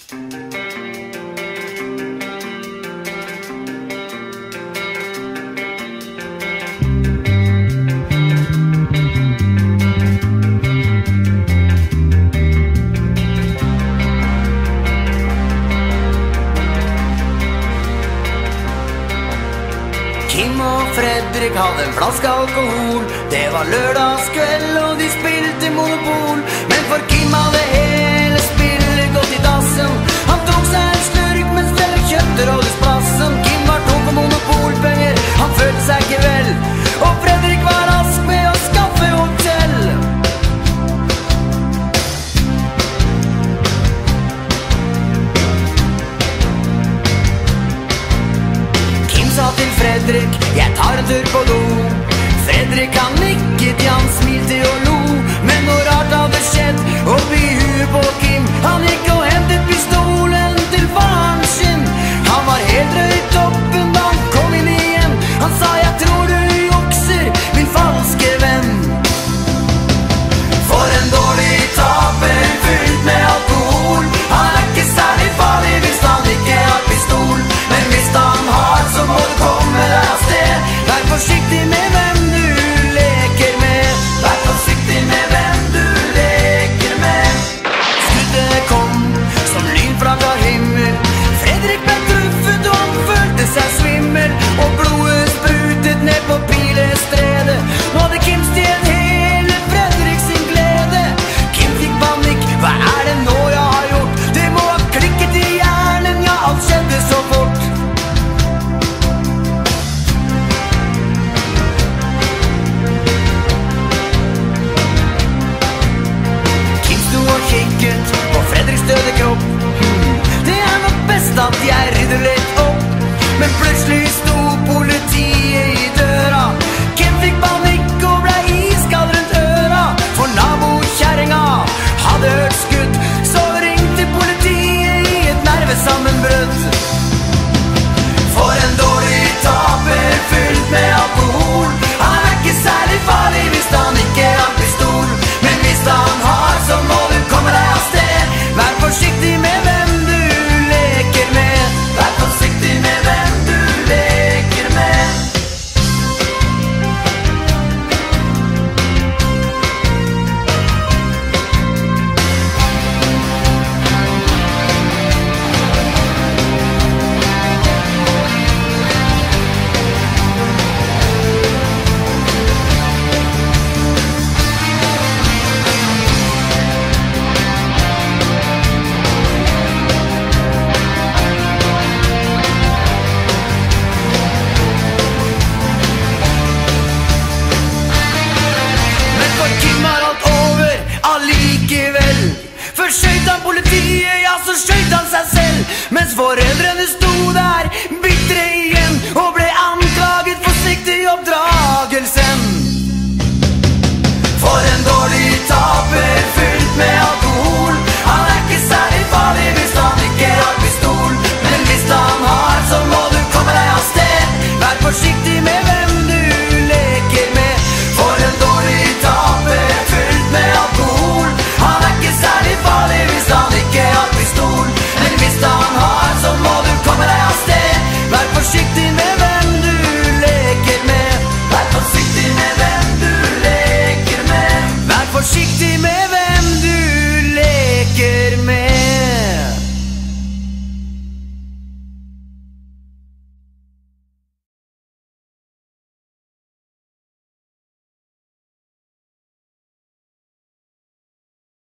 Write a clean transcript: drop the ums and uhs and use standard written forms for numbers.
Kim og Fredrik hadde en flaske alkohol. Det var lørdagskveld og de spilte Monopol. Men for Kim hadde hele spillet gått i dassen. Han tok seg en slurk mens Fredrik kjøpte Rådhusplassen. Kim var tom for monopolpenger, han følte seg ikke vel. Og Fredrik var rask med å skaffe hotell. Kim sa til Fredrik, jeg tar en tur på do.